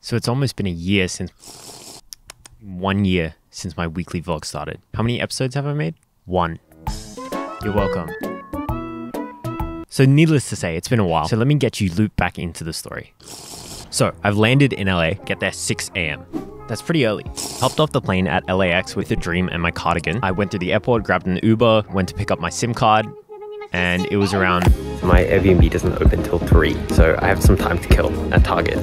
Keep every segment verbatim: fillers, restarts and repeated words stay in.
So it's almost been a year since... One year since my weekly vlog started. How many episodes have I made? One. You're welcome. So needless to say, it's been a while. So let me get you looped back into the story. So I've landed in L A, get there six A M That's pretty early. Hopped off the plane at L A X with a dream and my cardigan. I went to the airport, grabbed an Uber, went to pick up my SIM card, and it was around... My Airbnb doesn't open till three, so I have some time to kill at Target.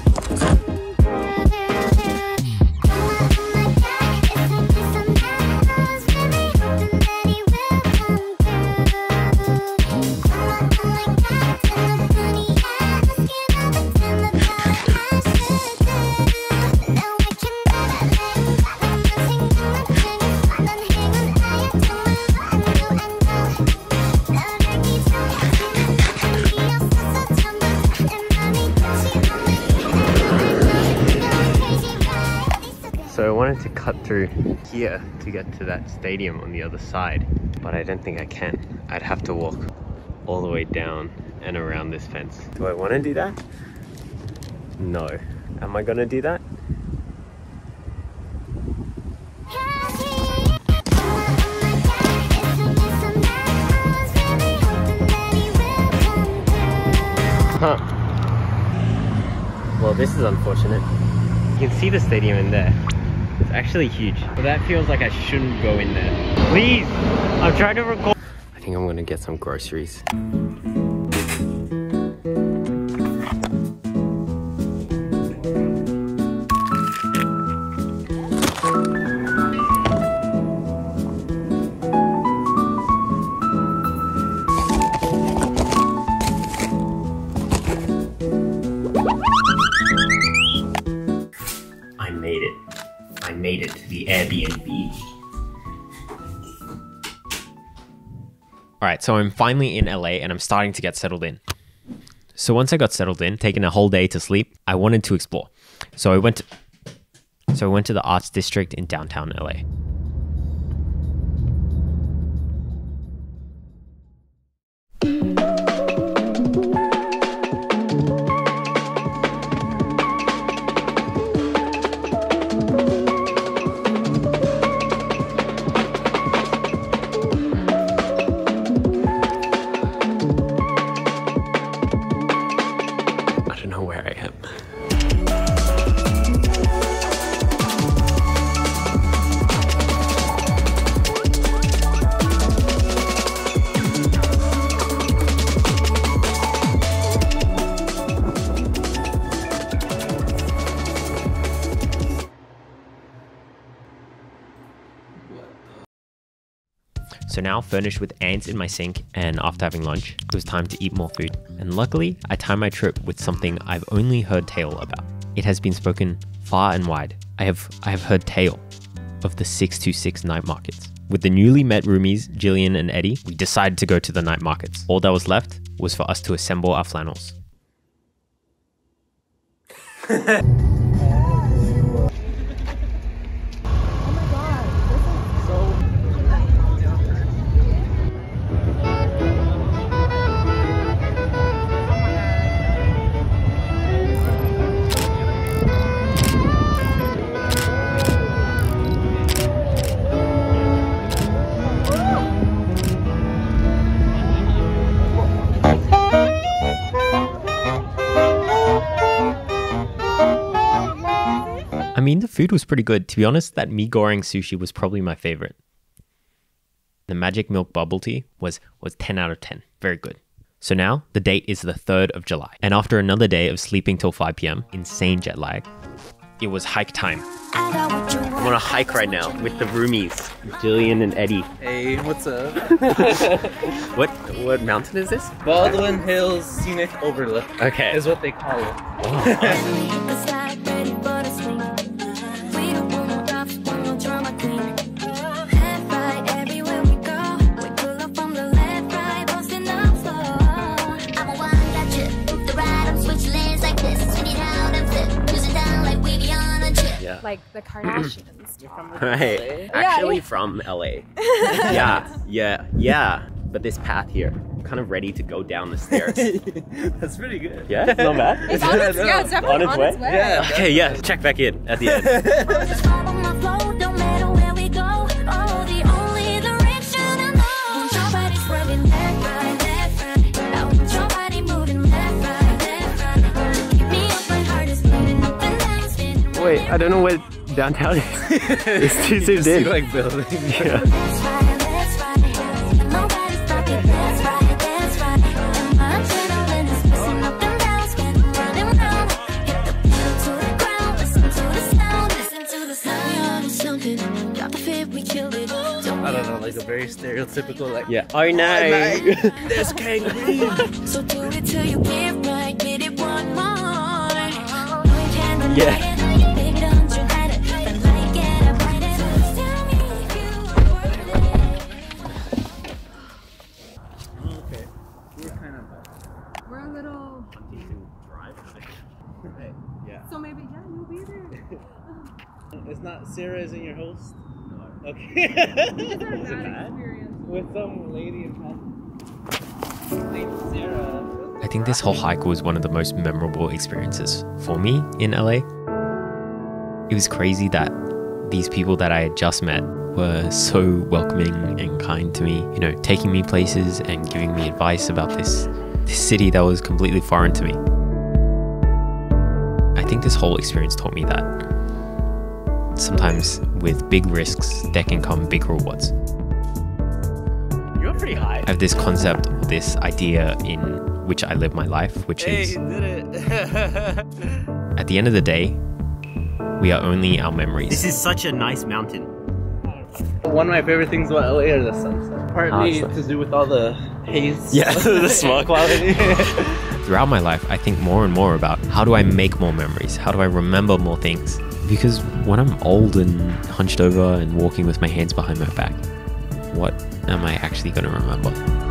So I wanted to cut through here to get to that stadium on the other side, but I don't think I can. I'd have to walk all the way down and around this fence. Do I want to do that? No. Am I gonna do that? Huh. Well, this is unfortunate. You can see the stadium in there. It's actually huge. But that feels like I shouldn't go in there. Please! I'm trying to record. I think I'm gonna get some groceries. I made it. I made it to the Airbnb. Alright, so I'm finally in L A and I'm starting to get settled in. So once I got settled in, taking a whole day to sleep, I wanted to explore. So I went to, so I went to the Arts District in downtown L A. Where I am. So now, furnished with ants in my sink, and after having lunch, it was time to eat more food. And luckily, I timed my trip with something I've only heard tale about. It has been spoken far and wide. I have I have heard tale of the six two six night markets. With the newly met roomies, Jillian and Eddie, we decided to go to the night markets. All that was left was for us to assemble our flannels. I mean, the food was pretty good. To be honest, that mee goreng sushi was probably my favorite. The magic milk bubble tea was, was ten out of ten. Very good. So now, the date is the third of July. And after another day of sleeping till five P M, insane jet lag, it was hike time. I'm on a hike right now with the roomies, Jillian and Eddie. Hey, what's up? What what mountain is this? Baldwin Hills Scenic Overlook. Okay. Is what they call it. Oh. Like the Kardashians. Right. Actually from L A. Yeah, yeah, yeah. but this path here, I'm kind of ready to go down the stairs. That's pretty good. Yeah, it's not bad. It's on its, yeah, it's definitely on its way. Yeah. Okay, yeah, check back in at the end. Wait, I don't know where downtown is. It's too zoomed in. like building. Yeah. I don't know, like a very stereotypical like. Yeah. Oh no. There's kangaroo. So do it till you get right, get it one more. Yeah. Okay, we're kind of. We're a little. Right. Yeah. So maybe, yeah, you'll be there. It's not Sarah isn't your host. No. Okay. Is that Is it bad bad? experience? With some lady in past. Wait, Sarah. I think this whole hike was one of the most memorable experiences for me in L A. It was crazy that these people that I had just met were so welcoming and kind to me, you know, taking me places and giving me advice about this, this city that was completely foreign to me. I think this whole experience taught me that sometimes with big risks, there can come big rewards. You're pretty high. I have this concept, this idea in which I live my life, which Hey, is you did it. at the end of the day, we are only our memories. This is such a nice mountain. One of my favorite things about L A are the sunset. Partly Ah, so- to do with all the haze. Yeah. the smog quality. Throughout my life, I think more and more about how do I make more memories? How do I remember more things? Because when I'm old and hunched over and walking with my hands behind my back, what am I actually going to remember?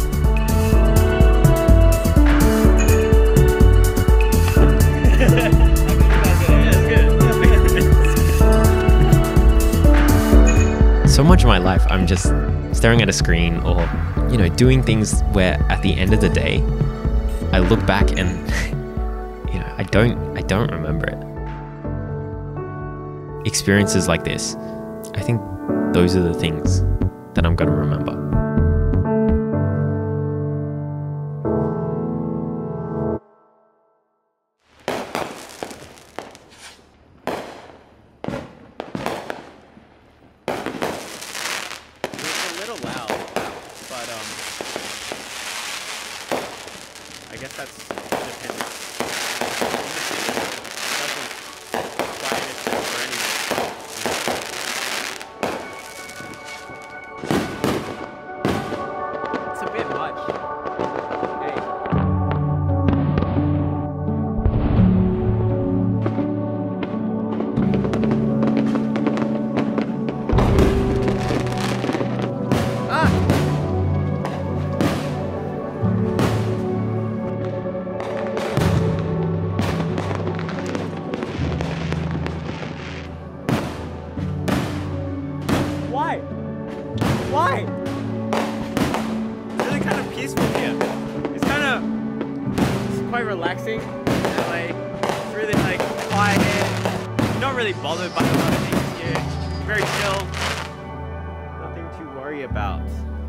So much of my life, I'm just staring at a screen or, you know, doing things where at the end of the day, I look back and, you know, I don't, I don't remember it. Experiences like this, I think those are the things that I'm going to remember. It's a little loud, but um, I guess that's dependent. It doesn't quiet itself or anything. It's a bit much. Hey. Why? Why? It's really kind of peaceful here. It's kind of, it's quite relaxing. And like, it's really like quiet here. You're not really bothered by a lot of things here. Very chill. Nothing to worry about.